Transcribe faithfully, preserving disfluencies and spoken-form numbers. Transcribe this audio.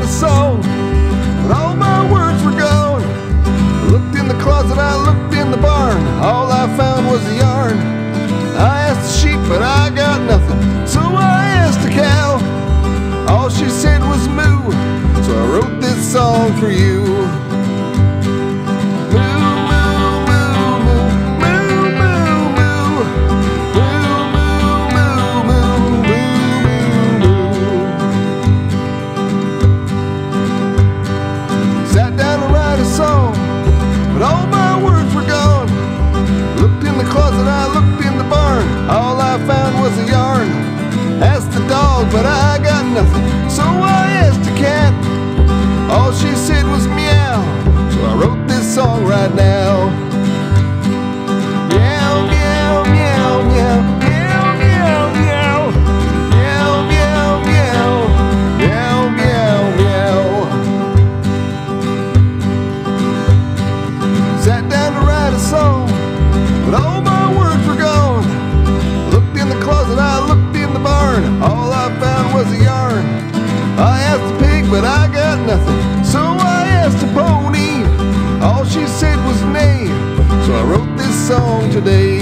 a song, but all my words were gone. I looked in the closet, I looked in the barn, all I found was a yarn. I asked the sheep, but I got nothing, so I asked the cow. All she said was moo, so I wrote this song for you. But all my words were gone. Looked in the closet, I looked in the barn, all I found was a yarn. Asked the dog, but I got nothing, so I asked the cat. All she said was meow, so I wrote this song right now. Meow, meow, meow, meow, meow, meow, meow, meow, meow, meow, meow, meow. Sat down to write a song, but all my words were gone. Looked in the closet, I looked in the barn, all I found was a yarn. I asked the pig, but I got nothing, so I asked the pony. All she said was nay, so I wrote this song today.